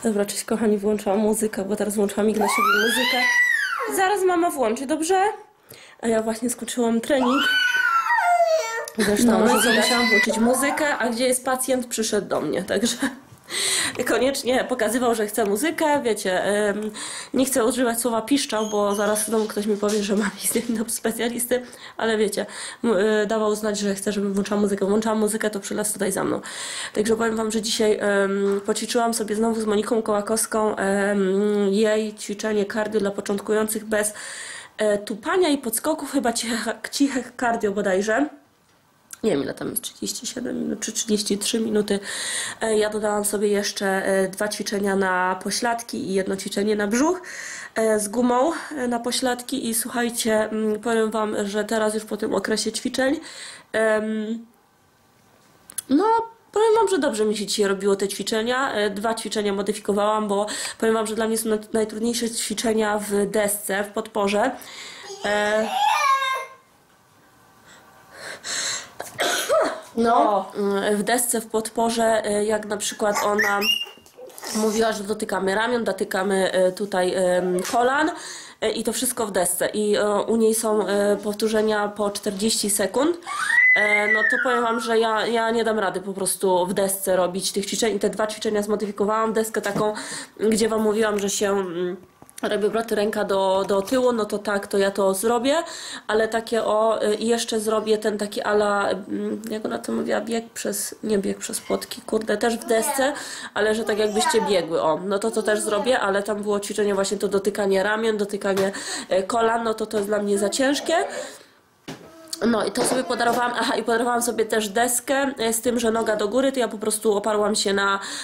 Dobra, cześć kochani, włączyłam muzykę, bo teraz włączyłam Ignasiowi muzykę. Zaraz mama włączy, dobrze? A ja właśnie skończyłam trening. Zresztą musiałam włączyć muzykę, a gdzie jest pacjent, przyszedł do mnie, także koniecznie pokazywał, że chce muzykę, wiecie, nie chcę używać słowa piszczał, bo zaraz znowu ktoś mi powie, że mam iść do specjalisty, ale wiecie, dawał znać, że chce, żebym włączałam muzykę, to przylazł tutaj za mną. Także powiem wam, że dzisiaj poćwiczyłam sobie znowu z Moniką Kołakowską jej ćwiczenie cardio dla początkujących bez tupania i podskoków, chyba ciche cardio bodajże. Nie wiem ile tam jest, 37 minut czy 33 minuty. Ja dodałam sobie jeszcze 2 ćwiczenia na pośladki i 1 ćwiczenie na brzuch z gumą na pośladki i słuchajcie, powiem wam, że teraz już po tym okresie ćwiczeń no powiem wam, że dobrze mi się dzisiaj robiło te ćwiczenia. 2 ćwiczenia modyfikowałam, bo powiem wam, że dla mnie są najtrudniejsze ćwiczenia w desce, w podporze. No, w desce, w podporze, jak na przykład ona mówiła, że dotykamy ramion, dotykamy tutaj kolan i to wszystko w desce. I u niej są powtórzenia po 40 sekund. No to powiem wam, że ja nie dam rady po prostu w desce robić tych ćwiczeń i te 2 ćwiczenia zmodyfikowałam. Deskę taką, gdzie wam mówiłam, że się robię obroty ręka do tyłu, no to tak, to ja to zrobię, ale takie i jeszcze zrobię ten taki ala, jak ona to mówiła, nie bieg przez płotki, kurde, też w desce, ale że tak jakbyście biegły, no to też zrobię, ale tam było ćwiczenie właśnie to dotykanie ramion, dotykanie kolan, no to jest dla mnie za ciężkie. No i to sobie podarowałam, i podarowałam sobie też deskę z tym, że noga do góry, to ja po prostu oparłam się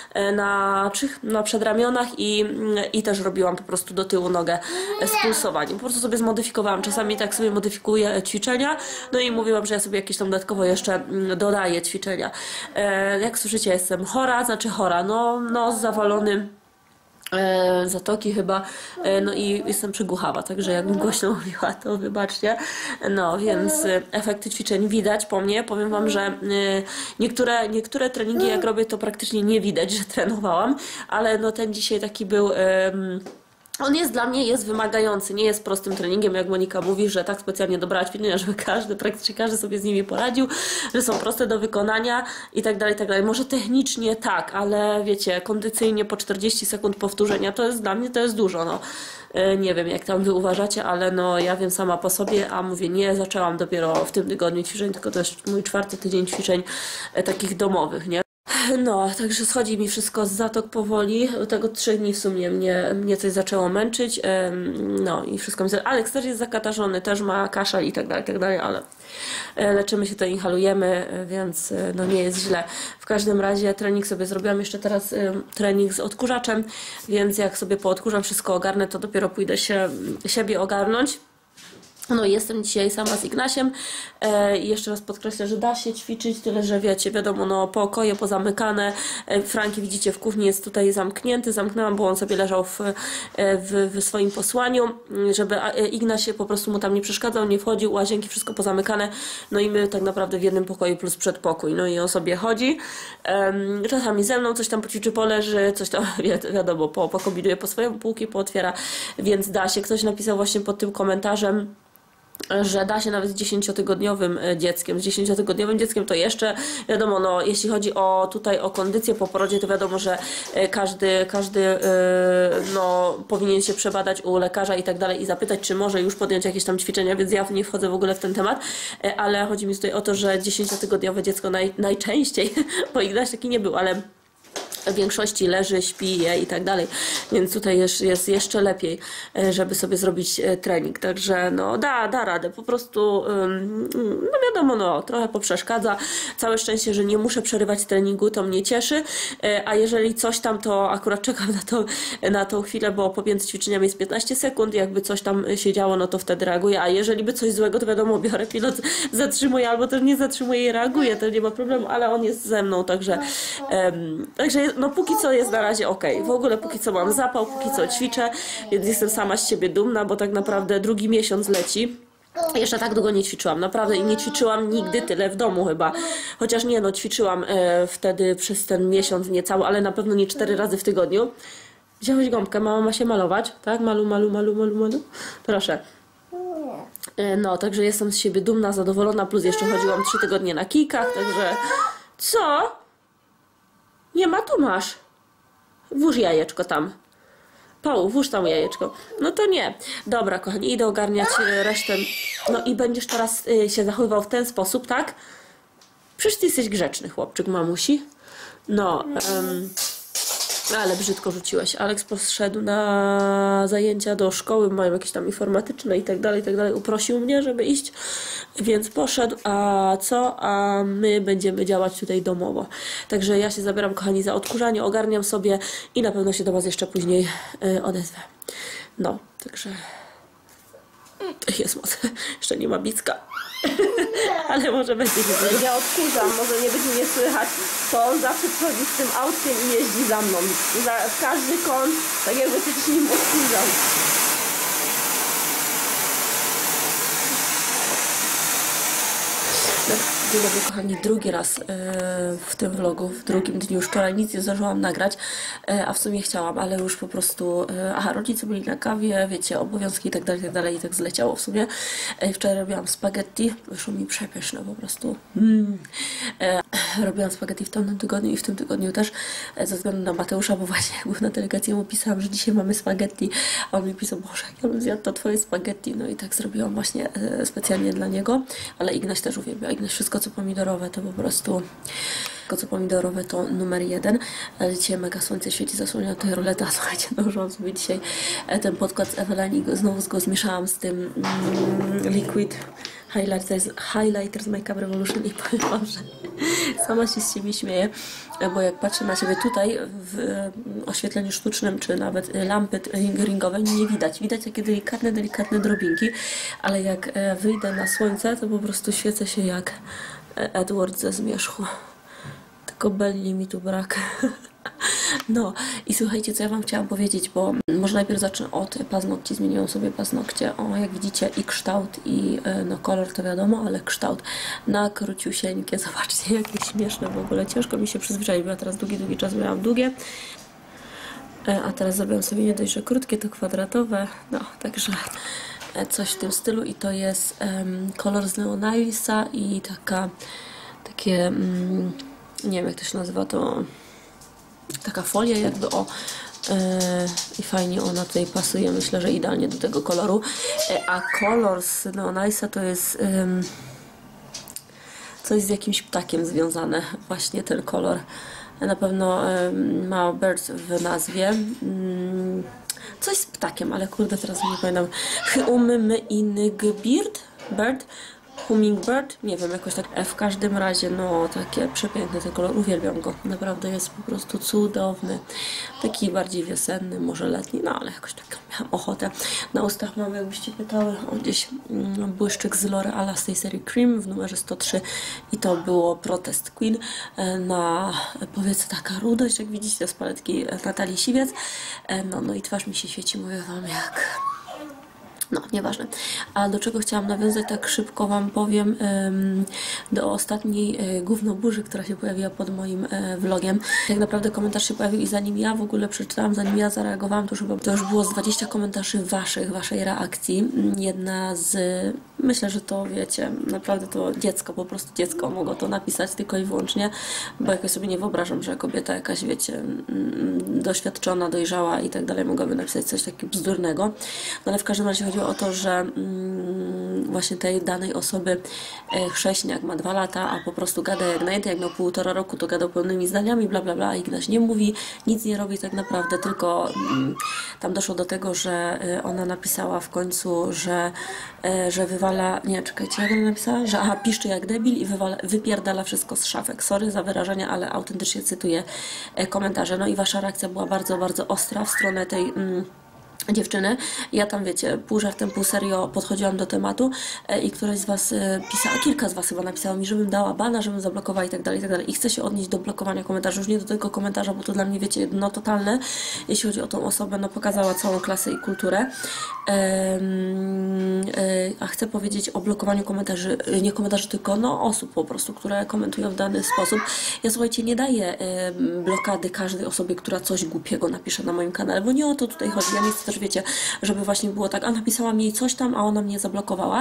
na przedramionach i też robiłam po prostu do tyłu nogę z pulsowaniem. Po prostu sobie zmodyfikowałam, czasami tak sobie modyfikuję ćwiczenia, no i mówiłam, że ja sobie jakieś tam dodatkowo jeszcze dodaję ćwiczenia. Jak słyszycie, jestem chora, no zawalony zatoki chyba, no i jestem przygłuchawa, także jakbym głośno mówiła, to wybaczcie. No więc efekty ćwiczeń widać po mnie. Powiem wam, że niektóre treningi jak robię, to praktycznie nie widać, że trenowałam, ale no ten dzisiaj taki był. On jest dla mnie wymagający, nie jest prostym treningiem, jak Monika mówi, że tak specjalnie dobrała ćwiczenia, żeby praktycznie każdy sobie z nimi poradził, że są proste do wykonania i tak dalej, i tak dalej. Może technicznie tak, ale wiecie, kondycyjnie po 40 sekund powtórzenia, to jest dla mnie, to jest dużo, no. Nie wiem, jak tam wy uważacie, ale no ja wiem sama po sobie, a mówię, nie zaczęłam dopiero w tym tygodniu ćwiczeń, tylko to jest mój 4. tydzień ćwiczeń takich domowych, nie? No, także schodzi mi wszystko z zatok powoli. Do tego 3 dni w sumie mnie coś zaczęło męczyć. No i wszystko mi... Aleks też jest zakatarzony, też ma kaszel i tak dalej, ale leczymy się, to inhalujemy, więc no nie jest źle. W każdym razie trening sobie zrobiłam jeszcze teraz trening z odkurzaczem, więc jak sobie poodkurzam, wszystko ogarnę, to dopiero pójdę siebie ogarnąć. No i jestem dzisiaj sama z Ignasiem i jeszcze raz podkreślę, że da się ćwiczyć, tyle że wiecie, wiadomo, no pokoje pozamykane, Franki widzicie w kuchni jest tutaj zamknięty, zamknęłam, bo on sobie leżał w swoim posłaniu, żeby Ignasie po prostu mu tam nie przeszkadzał, nie wchodził, łazienki, wszystko pozamykane, no i my tak naprawdę w jednym pokoju plus przedpokój, no i on sobie chodzi, czasami ze mną coś tam poćwiczy, poleży, coś tam wiadomo, pokombinuje po swojemu, półki pootwiera, więc da się. Ktoś napisał właśnie pod tym komentarzem, że da się nawet z 10-tygodniowym dzieckiem. Z 10-tygodniowym dzieckiem to jeszcze, wiadomo, no jeśli chodzi tutaj o kondycję po porodzie, to wiadomo, że każdy no, powinien się przebadać u lekarza i tak dalej i zapytać, czy może już podjąć jakieś tam ćwiczenia, więc ja nie wchodzę w ogóle w ten temat, ale chodzi mi tutaj o to, że 10-tygodniowe dziecko najczęściej, bo Ignaś taki nie był, ale w większości leży, śpi, je i tak dalej, więc tutaj jest jeszcze lepiej, żeby sobie zrobić trening, także no da radę, po prostu no wiadomo, no trochę poprzeszkadza, całe szczęście, że nie muszę przerywać treningu, to mnie cieszy, a jeżeli coś tam, to akurat czekam na tą chwilę, bo pomiędzy ćwiczeniami jest 15 sekund, jakby coś tam się działo, no to wtedy reaguję, a jeżeli by coś złego, to wiadomo, biorę pilot, zatrzymuję, albo też nie zatrzymuję i reaguję, to nie ma problemu, ale on jest ze mną, także no póki co jest na razie ok. W ogóle póki co mam zapał, póki co ćwiczę, więc jestem sama z siebie dumna, bo tak naprawdę 2. miesiąc leci. Jeszcze tak długo nie ćwiczyłam, naprawdę, i nie ćwiczyłam nigdy tyle w domu chyba. Chociaż nie, no ćwiczyłam wtedy przez ten miesiąc niecały, ale na pewno nie 4 razy w tygodniu. Wziąłeś gąbkę, mama ma się malować, tak? Malu, malu, malu, malu, malu. Proszę. No, także jestem z siebie dumna, zadowolona, plus jeszcze chodziłam 3 tygodnie na kijkach, także... Co? Nie ma, tu masz. Włóż jajeczko tam. Paul, włóż tam jajeczko. No to nie. Dobra, kochani, idę ogarniać resztę. No i będziesz teraz się zachowywał w ten sposób, tak? Przecież ty jesteś grzeczny chłopczyk, mamusi. No, ale brzydko rzuciłeś. Aleks poszedł na zajęcia do szkoły, mają jakieś tam informatyczne i tak dalej, i tak dalej. Uprosił mnie, żeby iść, więc poszedł. A co? A my będziemy działać tutaj domowo. Także ja się zabieram, kochani, za odkurzanie, ogarniam sobie i na pewno się do was jeszcze później odezwę. No, także... Jest moc. Jeszcze nie ma bicka. Ale może będzie się. Ja odkurzam, może nie będzie mnie słychać. To on zawsze przychodzi z tym autkiem i jeździ za mną. W każdy kąt, tak jakby też nim odkurzał. Dzień dobry, kochani, drugi raz w tym vlogu, w drugim dniu. Wczoraj nic nie zdążyłam nagrać, a w sumie chciałam, ale już po prostu, rodzice byli na kawie, wiecie, obowiązki i tak dalej, i tak zleciało w sumie. Wczoraj robiłam spaghetti, wyszło mi przepyszne po prostu. Robiłam spaghetti w tamtym tygodniu i w tym tygodniu też, ze względu na Mateusza, bo właśnie jak był na delegacji, mu pisałam, że dzisiaj mamy spaghetti, a on mi pisał, Boże, jak ja bym zjadł to twoje spaghetti, no i tak zrobiłam właśnie specjalnie dla niego, ale Ignaś też uwielbia. Ignaś wszystko co pomidorowe to po prostu, wszystko co pomidorowe to numer 1, ale dzisiaj mega słońce świeci, zasłania tutaj roleta, słuchajcie, nałożyłam sobie dzisiaj ten podkład z Eveline i znowu go zmieszałam z tym Liquid Highlighters Makeup Revolution i powiem wam, że sama się z siebie śmieję, bo jak patrzę na siebie tutaj w oświetleniu sztucznym, czy nawet lampy ringowe, nie widać. Widać takie delikatne drobinki, ale jak wyjdę na słońce, to po prostu świecę się jak Edward ze Zmierzchu. Tylko Belli mi tu brak. No i słuchajcie, co ja wam chciałam powiedzieć, bo może najpierw zacznę od paznokci. Zmieniłam sobie paznokcie, jak widzicie, i kształt, i no kolor to wiadomo, ale kształt na króciusieńkie. Zobaczcie, jakie śmieszne w ogóle. Ciężko mi się przyzwyczaić, bo ja teraz długi czas miałam długie, a teraz zrobiłam sobie nie dość, że krótkie, to kwadratowe, no także coś w tym stylu i to jest kolor z Leonilsa i takie nie wiem jak to się nazywa, to taka folia jakby i fajnie ona tutaj pasuje, myślę, że idealnie do tego koloru, a kolor z Leonilsa to jest coś z jakimś ptakiem związane, właśnie ten kolor na pewno ma bird w nazwie, coś z ptakiem, ale kurde teraz nie pamiętam, Bird? Hummingbird? Nie wiem, jakoś tak. W każdym razie, no, takie przepiękny ten kolor. Uwielbiam go. Naprawdę jest po prostu cudowny. Taki bardziej wiosenny, może letni, no ale jakoś tak miałam ochotę. Na ustach mam, jakbyście pytały, gdzieś błyszczyk z L'Oreala z tej serii Cream w numerze 103 i to było Protest Queen na powiedzmy taka rudość, jak widzicie, z paletki Natalii Siwiec. No i twarz mi się świeci, mówię wam jak... No, nieważne. A do czego chciałam nawiązać, tak szybko wam powiem, do ostatniej gównoburzy, która się pojawiła pod moim vlogiem. Tak naprawdę komentarz się pojawił i zanim ja w ogóle przeczytałam, zanim ja zareagowałam, to już było z 20 komentarzy waszej reakcji. Jedna z... Myślę, że to wiecie, naprawdę to dziecko, po prostu dziecko mogło to napisać tylko i wyłącznie, bo jakoś sobie nie wyobrażam, że kobieta jakaś, wiecie, doświadczona, dojrzała i tak dalej mogłaby napisać coś takiego bzdurnego. No ale w każdym razie chodziło o to, że właśnie tej danej osoby chrześniak ma 2 lata, a po prostu gada jak najęty, jak miał 1,5 roku, to gadał pełnymi zdaniami, bla bla bla, i Ignaś nie mówi, nic nie robi tak naprawdę, tylko tam doszło do tego, że ona napisała w końcu, że wywala, nie, czekajcie, jak ona napisała? Że piszczy jak debil i wypierdala wszystko z szafek. Sorry za wyrażenie, ale autentycznie cytuję komentarze. No i wasza reakcja była bardzo, bardzo ostra w stronę tej dziewczyny. Ja tam, wiecie, pół żartem, pół serio podchodziłam do tematu i któraś z Was pisała, kilka z Was chyba napisało mi, żebym dała bana, żebym zablokowała i tak dalej, i tak dalej. I chcę się odnieść do blokowania komentarzy, już nie do tego komentarza, bo to dla mnie, wiecie, no totalne, jeśli chodzi o tą osobę, no pokazała całą klasę i kulturę. A chcę powiedzieć o blokowaniu komentarzy, nie komentarzy, tylko no osób po prostu, które komentują w dany sposób. Ja, słuchajcie, nie daję blokady każdej osobie, która coś głupiego napisze na moim kanale, bo nie o to tutaj chodzi. Ja nie chcę też, wiecie, żeby właśnie było tak, a napisałam jej coś tam, a ona mnie zablokowała,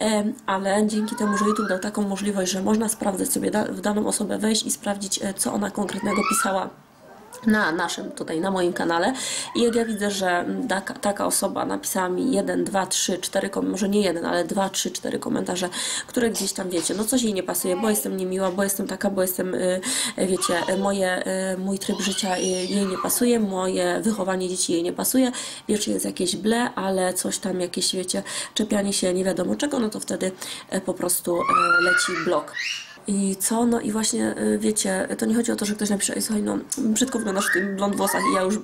ale dzięki temu, że YouTube dał taką możliwość, że można sprawdzać sobie w daną osobę, wejść i sprawdzić, co ona konkretnego pisała na naszym, tutaj na moim kanale, i jak ja widzę, że taka osoba napisała mi 1, 2, 3, 4, może nie jeden, ale 2, 3, 4 komentarze, które gdzieś tam, wiecie, no coś jej nie pasuje, bo jestem niemiła, bo jestem taka, bo jestem, wiecie, mój tryb życia jej nie pasuje, moje wychowanie dzieci jej nie pasuje, wiecie, jest jakieś ble, ale coś tam, jakieś, wiecie, czepianie się nie wiadomo czego, no to wtedy po prostu leci blok. I co? No i właśnie, wiecie, to nie chodzi o to, że ktoś napisze, ej, słuchaj, no, brzydko wyglądasz w tym blond włosach i ja już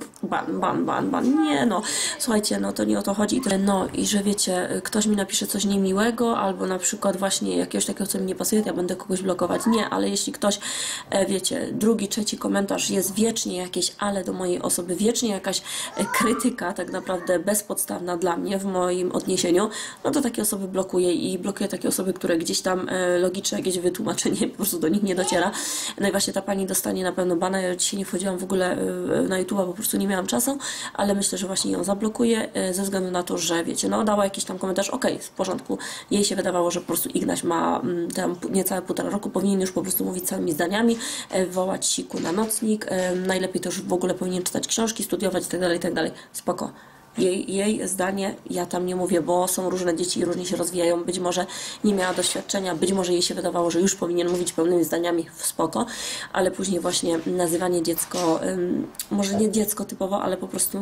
ban. Nie, no, słuchajcie, no to nie o to chodzi. No i że wiecie, ktoś mi napisze coś niemiłego, albo na przykład właśnie jakiegoś takiego, co mi nie pasuje, to ja będę kogoś blokować. Nie, ale jeśli ktoś, wiecie, drugi, trzeci komentarz jest wiecznie jakieś ale do mojej osoby, wiecznie jakaś krytyka tak naprawdę bezpodstawna dla mnie w moim odniesieniu, no to takie osoby blokuję i blokuję takie osoby, które gdzieś tam logiczne jakieś wytłumaczenie po prostu do nich nie dociera. No i właśnie ta pani dostanie na pewno bana. Ja dzisiaj nie wchodziłam w ogóle na YouTube'a, po prostu nie miałam czasu, ale myślę, że właśnie ją zablokuję ze względu na to, że wiecie, no dała jakiś tam komentarz, okej, w porządku. Jej się wydawało, że po prostu Ignaś ma tam niecałe 1,5 roku, powinien już po prostu mówić całymi zdaniami, wołać siku na nocnik, najlepiej to już w ogóle powinien czytać książki, studiować i tak dalej. Spoko. Jej zdanie, ja tam nie mówię, bo są różne dzieci i różnie się rozwijają, być może nie miała doświadczenia, być może jej się wydawało, że już powinien mówić pełnymi zdaniami, w spoko, ale później właśnie nazywanie dziecko, może nie dziecko typowo, ale po prostu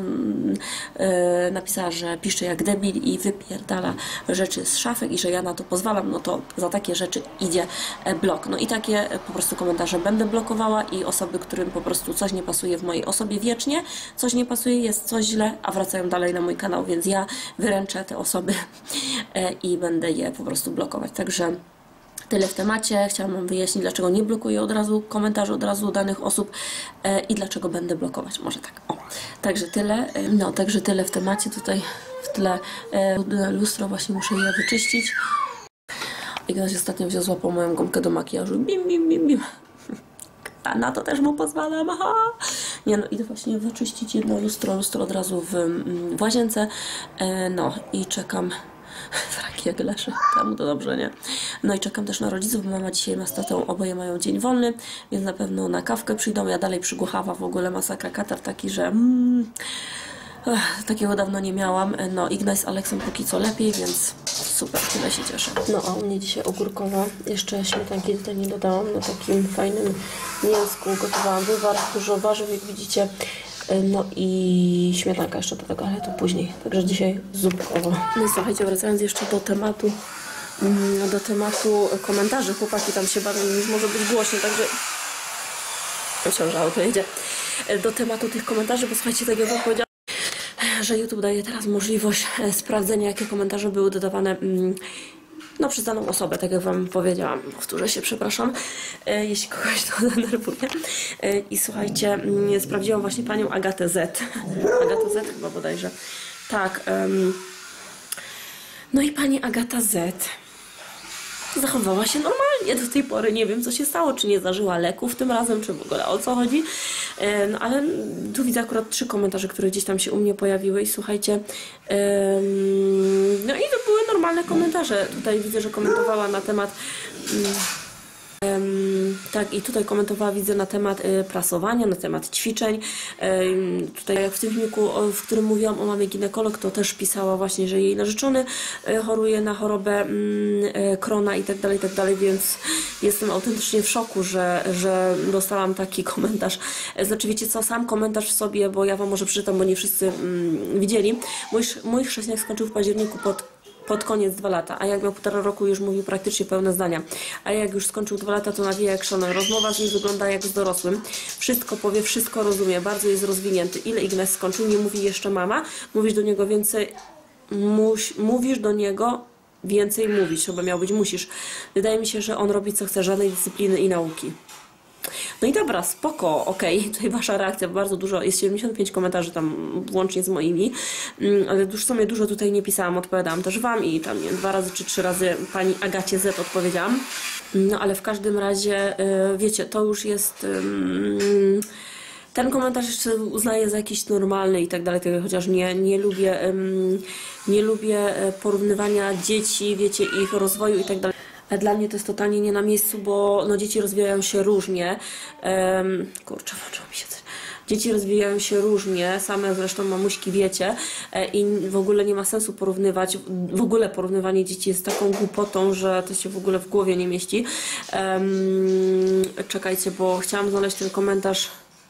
napisała, że pisze jak debil i wypierdala rzeczy z szafek i że ja na to pozwalam, no to za takie rzeczy idzie blok. No i takie po prostu komentarze będę blokowała i osoby, którym po prostu coś nie pasuje w mojej osobie wiecznie, coś nie pasuje, jest coś źle, a wracają dalej na mój kanał, więc ja wyręczę te osoby i będę je po prostu blokować. Także tyle w temacie. Chciałam Wam wyjaśnić, dlaczego nie blokuję od razu komentarzy, od razu danych osób i dlaczego będę blokować. Może tak. O. Także tyle. No, także tyle w temacie. Tutaj w tle lustro, właśnie muszę je wyczyścić. Ignaś ostatnio złapał moją gumkę do makijażu. Bim, bim, bim, bim. A na to też mu pozwalam, aha! Nie, no idę właśnie wyczyścić jedno lustro od razu w łazience, no i czekam, Frank jak leży, tam to dobrze, nie? No i czekam też na rodziców, bo mama dzisiaj ma z tatą, oboje mają dzień wolny, więc na pewno na kawkę przyjdą, ja dalej przygłuchawa, w ogóle masakra, katar taki, że takiego dawno nie miałam. No, Ignaś z Aleksem póki co lepiej, więc super, tyle się cieszę. No, a u mnie dzisiaj ogórkowa. Jeszcze śmietanki tutaj nie dodałam. Na takim fajnym mięsku gotowałam wywar, dużo warzyw, jak widzicie. No i śmietanka jeszcze do tego, ale to później. Także dzisiaj zupkowo. No i słuchajcie, wracając jeszcze do tematu komentarzy. Chłopaki tam się bawią, już może być głośno, także myślę, że auto jedzie. Do tematu tych komentarzy, bo słuchajcie, tak jak wam powiedziałam, że YouTube daje teraz możliwość sprawdzenia, jakie komentarze były dodawane no, przez daną osobę, tak jak Wam powiedziałam. Powtórzę się, przepraszam, jeśli kogoś to denerwuje. I słuchajcie, sprawdziłam właśnie panią Agatę Z. Agatę Z chyba bodajże. Tak. No i pani Agata Z zachowała się normalnie do tej pory. Nie wiem, co się stało, czy nie zażyła leków tym razem, czy w ogóle o co chodzi. No ale tu widzę akurat 3 komentarze, które gdzieś tam się u mnie pojawiły i słuchajcie, no i to były normalne komentarze. Tutaj widzę, że komentowała na temat tak, i tutaj komentowała, widzę, na temat prasowania, na temat ćwiczeń. Tutaj jak w tym filmiku, w którym mówiłam o mamie ginekolog, to też pisała właśnie, że jej narzeczony choruje na chorobę Krona i tak dalej, więc jestem autentycznie w szoku, że dostałam taki komentarz. Znaczy, wiecie co, sam komentarz w sobie, bo ja Wam może przeczytam, bo nie wszyscy widzieli. Mój chrześniak skończył w październiku pod pod koniec 2 lata, a jak miał 1,5 roku, już mówił praktycznie pełne zdania. A jak już skończył 2 lata, to nawija jak szalony. Rozmowa z nim wygląda jak z dorosłym. Wszystko powie, wszystko rozumie, bardzo jest rozwinięty. Ile Ignaś skończył? Nie mówi jeszcze mama. Mówisz do niego więcej... Mówisz do niego więcej mówić, chyba miał być musisz. Wydaje mi się, że on robi co chce, żadnej dyscypliny i nauki. No i dobra, spoko, okej, tutaj wasza reakcja, bardzo dużo, jest 75 komentarzy tam włącznie z moimi, ale już w sumie dużo tutaj nie pisałam, odpowiadałam też wam i tam nie, 2 razy czy 3 razy pani Agacie Z odpowiedziałam. No ale w każdym razie, wiecie, to już jest... Ten komentarz jeszcze uznaję za jakiś normalny i tak dalej, chociaż nie lubię porównywania dzieci, wiecie, ich rozwoju i tak dalej. Dla mnie to jest totalnie nie na miejscu, bo no, dzieci rozwijają się różnie. Kurczę, włączyło mi się coś. Dzieci rozwijają się różnie, same zresztą mamuśki wiecie i w ogóle nie ma sensu porównywać. W ogóle porównywanie dzieci jest taką głupotą, że to się w ogóle w głowie nie mieści. Czekajcie, bo chciałam znaleźć ten komentarz.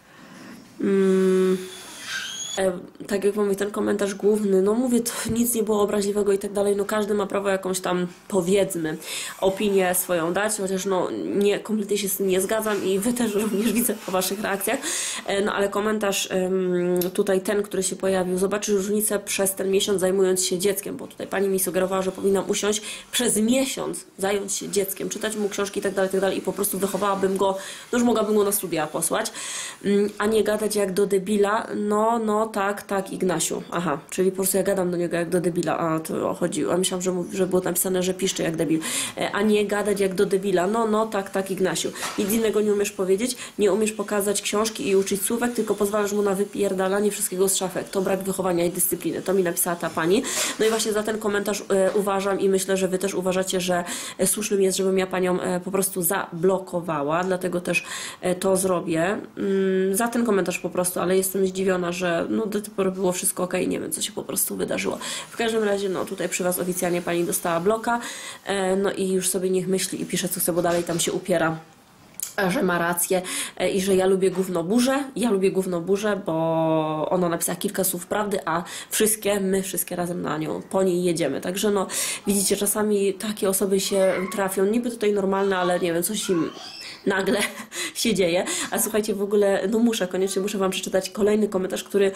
Tak jak mówię, ten komentarz główny, no mówię, to nic nie było obraźliwego i tak dalej, no każdy ma prawo jakąś tam, powiedzmy, opinię swoją dać, chociaż no nie, kompletnie się z tym nie zgadzam i wy też również widzę po waszych reakcjach, no ale komentarz tutaj ten, który się pojawił, zobaczy różnicę przez ten miesiąc zajmując się dzieckiem, bo tutaj pani mi sugerowała, że powinnam usiąść przez miesiąc, zająć się dzieckiem, czytać mu książki i tak dalej i po prostu wychowałabym go, no już mogłabym go na studia posłać, a nie gadać jak do debila, no tak, Ignasiu. Aha, czyli po prostu ja gadam do niego jak do debila. A to chodziło. A myślałam, że było napisane, że piszczy jak debil. A nie gadać jak do debila. No, tak, Ignasiu. Nic innego nie umiesz powiedzieć, nie umiesz pokazać książki i uczyć słówek, tylko pozwalasz mu na wypierdalanie wszystkiego z szafek. To brak wychowania i dyscypliny. To mi napisała ta pani. No i właśnie za ten komentarz uważam i myślę, że wy też uważacie, że słusznym jest, żebym ja panią po prostu zablokowała. Dlatego też to zrobię. Za ten komentarz po prostu, ale jestem zdziwiona, że no do tej pory było wszystko ok, nie wiem co się po prostu wydarzyło. W każdym razie, no tutaj przy was oficjalnie pani dostała bloka, no i już sobie niech myśli i pisze co chce, bo dalej tam się upiera, że ma rację i że ja lubię gówno burzę, bo ona napisała kilka słów prawdy, a my wszystkie razem na nią, po niej jedziemy. Także no, widzicie, czasami takie osoby się trafią, niby tutaj normalne, ale nie wiem, coś im nagle się dzieje. A słuchajcie, w ogóle, no koniecznie muszę wam przeczytać kolejny komentarz, który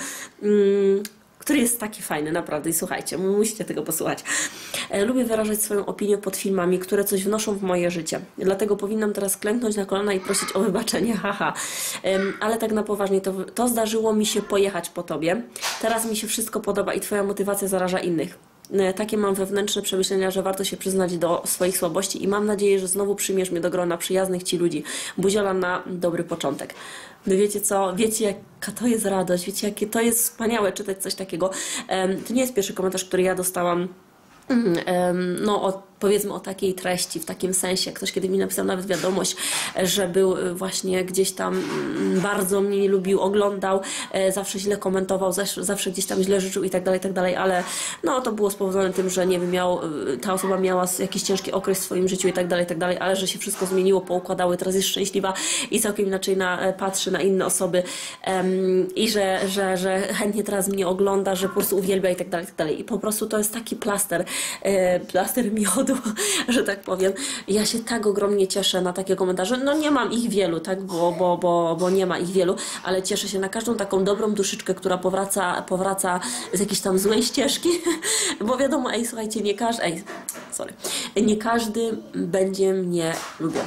jest taki fajny, naprawdę. I słuchajcie, musicie tego posłuchać. Lubię wyrażać swoją opinię pod filmami, które coś wnoszą w moje życie. Dlatego powinnam teraz klęknąć na kolana i prosić o wybaczenie, haha. Ale tak na poważnie, to zdarzyło mi się pojechać po tobie. Teraz mi się wszystko podoba i twoja motywacja zaraża innych. Takie mam wewnętrzne przemyślenia, że warto się przyznać do swoich słabości i mam nadzieję, że znowu przyjmiesz mnie do grona przyjaznych ci ludzi. Buziola na dobry początek. No wiecie co? Wiecie jaka to jest radość, wiecie jakie to jest wspaniałe czytać coś takiego. To nie jest pierwszy komentarz, który ja dostałam. No, powiedzmy o takiej treści, w takim sensie. Ktoś kiedy mi napisał nawet wiadomość, że był właśnie gdzieś tam, bardzo mnie nie lubił, oglądał, zawsze źle komentował, zawsze gdzieś tam źle życzył i tak dalej, ale no to było spowodowane tym, że nie wiem, ta osoba miała jakiś ciężki okres w swoim życiu i tak dalej, ale że się wszystko zmieniło, poukładały, teraz jest szczęśliwa i całkiem inaczej patrzy na inne osoby i że chętnie teraz mnie ogląda, że po prostu uwielbia i tak dalej. I po prostu to jest taki plaster miodu, że tak powiem. Ja się tak ogromnie cieszę na takie komentarze. No nie mam ich wielu, tak, bo nie ma ich wielu, ale cieszę się na każdą taką dobrą duszyczkę, która powraca z jakiejś tam złej ścieżki, bo wiadomo, słuchajcie, nie każdy będzie mnie lubił.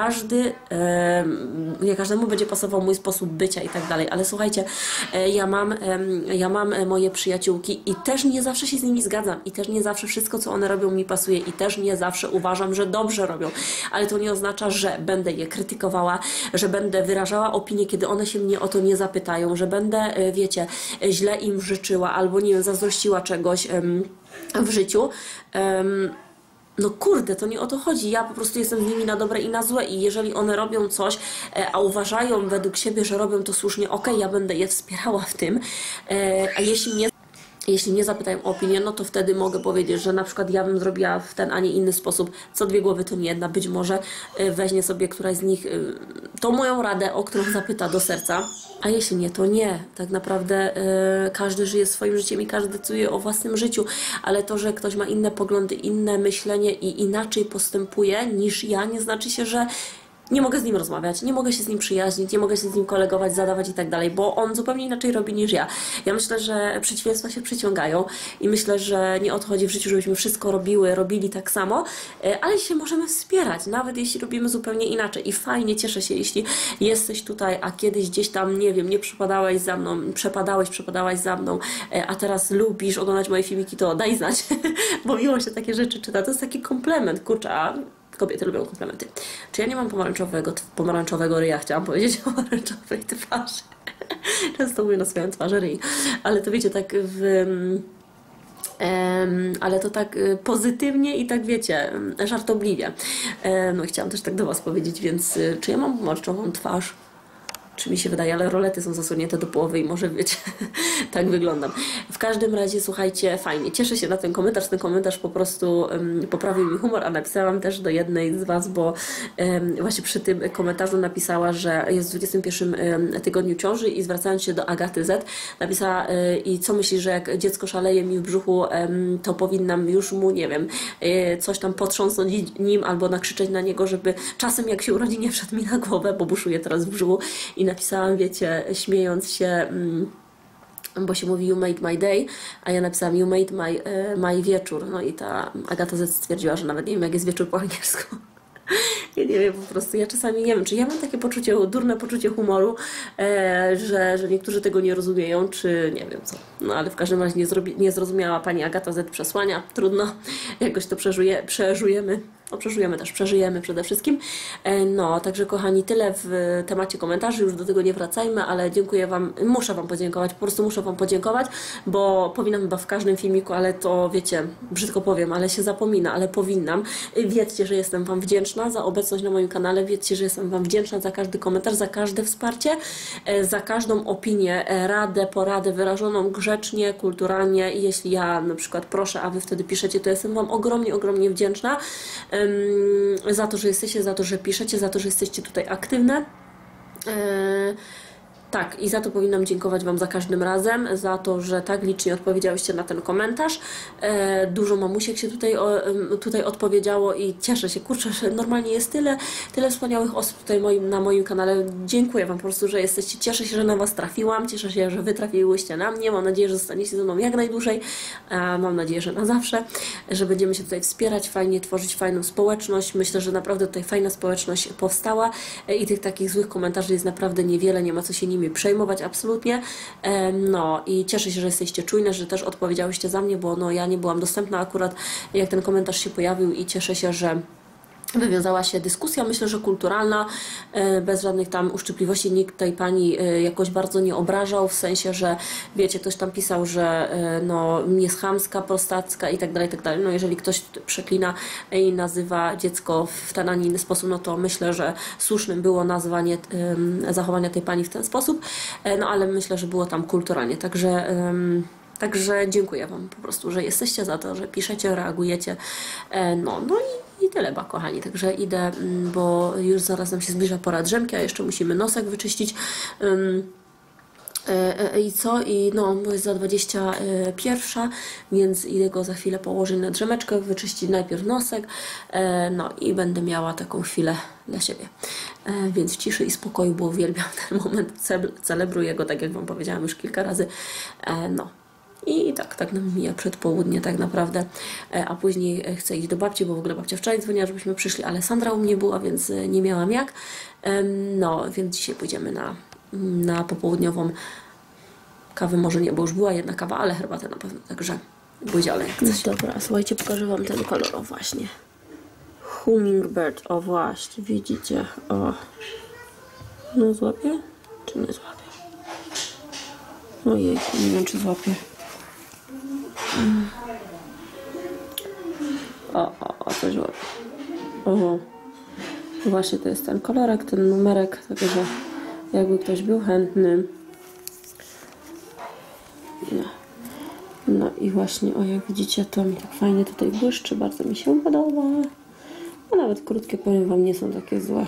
Nie każdemu będzie pasował mój sposób bycia i tak dalej, ale słuchajcie, ja mam moje przyjaciółki i też nie zawsze się z nimi zgadzam i też nie zawsze wszystko, co one robią, mi pasuje i też nie zawsze uważam, że dobrze robią, ale to nie oznacza, że będę je krytykowała, że będę wyrażała opinię, kiedy one się mnie o to nie zapytają, że będę, wiecie, źle im życzyła albo, nie wiem, zazdrościła czegoś w życiu. No kurde, to nie o to chodzi. Ja po prostu jestem z nimi na dobre i na złe i jeżeli one robią coś, a uważają według siebie, że robią to słusznie, okej, ja będę je wspierała w tym, a jeśli nie... Jeśli nie zapytają o opinię, no to wtedy mogę powiedzieć, że na przykład ja bym zrobiła w ten, a nie inny sposób. Co dwie głowy to nie jedna. Być może weźmie sobie któraś z nich tą moją radę, o którą zapyta do serca. A jeśli nie, to nie. Tak naprawdę każdy żyje swoim życiem i każdy decyduje o własnym życiu. Ale to, że ktoś ma inne poglądy, inne myślenie i inaczej postępuje niż ja, nie znaczy się, że nie mogę z nim rozmawiać, nie mogę się z nim przyjaźnić, nie mogę się z nim kolegować, zadawać i tak dalej, bo on zupełnie inaczej robi niż ja. Ja myślę, że przeciwieństwa się przyciągają i myślę, że nie odchodzi w życiu, żebyśmy wszystko robili tak samo, ale się możemy wspierać, nawet jeśli robimy zupełnie inaczej i fajnie, cieszę się, jeśli jesteś tutaj, a kiedyś gdzieś tam, nie wiem, nie przepadałeś za mną, przepadałaś za mną, a teraz lubisz oglądać moje filmiki, to daj znać, bo miło się takie rzeczy czyta, to jest taki komplement, kurczę, a kobiety lubią komplementy. Czy ja nie mam pomarańczowego ryja, chciałam powiedzieć, pomarańczowej twarzy. Często mówię na swoją twarzy ryj. Ale to wiecie, tak ale to tak pozytywnie i tak wiecie, żartobliwie. No chciałam też tak do Was powiedzieć, więc czy ja mam pomarańczową twarz? Czy mi się wydaje, ale rolety są zasłonięte do połowy i może wiecie, tak wyglądam. W każdym razie, słuchajcie, fajnie. Cieszę się na ten komentarz po prostu poprawił mi humor, a napisałam też do jednej z Was, bo właśnie przy tym komentarzu napisała, że jest w 21 tygodniu ciąży i zwracając się do Agaty Z, napisała i co myśli, że jak dziecko szaleje mi w brzuchu, to powinnam już mu, nie wiem, coś tam potrząsnąć nim albo nakrzyczeć na niego, żeby czasem jak się urodzi nie wszedł mi na głowę, bo buszuje teraz w brzuchu. I napisałam, wiecie, śmiejąc się, bo się mówi you made my day, a ja napisałam you made my wieczór. No i ta Agata Z stwierdziła, że nawet nie wiem, jak jest wieczór po angielsku. Ja nie wiem, po prostu ja czasami nie wiem, czy ja mam takie durne poczucie humoru, że niektórzy tego nie rozumieją, czy nie wiem co. No ale w każdym razie nie zrozumiała pani Agata Z przesłania. Trudno, jakoś to przeżyjemy. No przeżyjemy przede wszystkim. No, także kochani, tyle w temacie komentarzy, już do tego nie wracajmy, ale dziękuję Wam, muszę Wam podziękować, po prostu muszę Wam podziękować, bo powinnam chyba w każdym filmiku, ale to wiecie, brzydko powiem, ale się zapomina, ale powinnam. Wiedzcie, że jestem Wam wdzięczna za obecność na moim kanale, wiedzcie, że jestem Wam wdzięczna za każdy komentarz, za każde wsparcie, za każdą opinię, radę, poradę wyrażoną grzecznie, kulturalnie i jeśli ja na przykład proszę, a Wy wtedy piszecie, to jestem Wam ogromnie wdzięczna. Za to, że jesteście, za to, że piszecie, za to, że jesteście tutaj aktywne. Tak, i za to powinnam dziękować Wam za każdym razem, za to, że tak licznie odpowiedziałyście na ten komentarz. Dużo mamusiek się tutaj odpowiedziało i cieszę się, kurczę, że normalnie jest tyle wspaniałych osób tutaj na moim kanale. Dziękuję Wam po prostu, że jesteście. Cieszę się, że na Was trafiłam, cieszę się, że Wy trafiłyście na mnie. Mam nadzieję, że zostaniecie ze mną jak najdłużej. Mam nadzieję, że na zawsze, że będziemy się tutaj wspierać, fajnie tworzyć fajną społeczność. Myślę, że naprawdę tutaj fajna społeczność powstała i tych takich złych komentarzy jest naprawdę niewiele, nie ma co się nimi przejmować absolutnie. No i cieszę się, że jesteście czujne, że też odpowiedziałyście za mnie, bo no ja nie byłam dostępna akurat jak ten komentarz się pojawił i cieszę się, że wywiązała się dyskusja, myślę, że kulturalna, bez żadnych tam uszczypliwości. Nikt tej pani jakoś bardzo nie obrażał, w sensie, że wiecie, ktoś tam pisał, że no jest chamska, prostacka i tak dalej, i tak dalej. No jeżeli ktoś przeklina i nazywa dziecko w ten, a nie inny sposób, no to myślę, że słusznym było nazwanie zachowania tej pani w ten sposób, no ale myślę, że było tam kulturalnie, Także dziękuję Wam po prostu, że jesteście, za to, że piszecie, reagujecie. No i tyle, kochani. Także idę, bo już zaraz nam się zbliża pora drzemki, a jeszcze musimy nosek wyczyścić. I co? I no, bo jest za 21, więc idę go za chwilę położyć na drzemeczkę, wyczyścić najpierw nosek, no i będę miała taką chwilę dla siebie. Więc ciszy i spokoju, bo uwielbiam ten moment, celebruję go, tak jak Wam powiedziałam już kilka razy. No. I tak nam mija przedpołudnie tak naprawdę, a później chcę iść do babci, bo w ogóle babcia wczoraj dzwoniła, żebyśmy przyszli, ale Sandra u mnie była, więc nie miałam jak. No, więc dzisiaj pójdziemy na popołudniową kawę, może nie, bo już była jedna kawa, ale herbatę na pewno, także pójdzie, ale jak coś. Dobra, słuchajcie, pokażę Wam ten kolor, o właśnie. Hummingbird, o właśnie, widzicie, o. No złapie? Czy nie złapie? Ojej, nie wiem, czy złapie. O, coś łapie. Oho. Właśnie to jest ten kolorek, ten numerek, także jakby ktoś był chętny. No i właśnie, o jak widzicie, to mi tak fajnie tutaj błyszczy, bardzo mi się podoba. A nawet krótkie, powiem wam, nie są takie złe.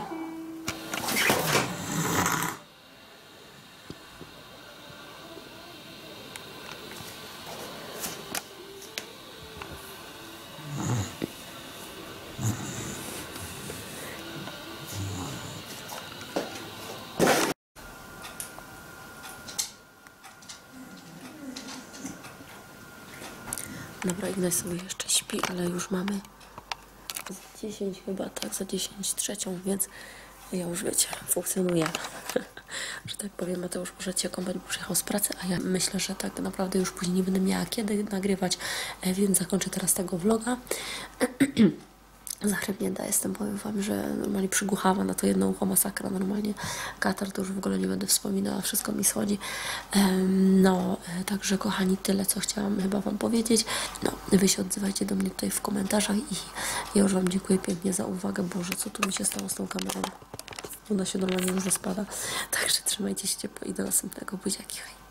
Dobra, Ignaś sobie jeszcze śpi, ale już mamy za 10 chyba, tak, za 10 trzecią, więc ja już, wiecie, funkcjonuję. Że tak powiem, Mateusz może cię kąpać, bo przyjechał z pracy, a ja myślę, że tak naprawdę już później nie będę miała kiedy nagrywać, więc zakończę teraz tego vloga. Zachrypnięta jestem, powiem wam, że normalnie przygłuchała na to jedno ucho, masakra, normalnie katar, to już w ogóle nie będę wspominała, wszystko mi schodzi. Także kochani, tyle co chciałam chyba wam powiedzieć. No, wy się odzywajcie do mnie tutaj w komentarzach i ja już wam dziękuję pięknie za uwagę. Boże, co tu mi się stało z tą kamerą? Ona się normalnie już rozpada. Także trzymajcie się ciepło i do następnego. Buziaki, hej.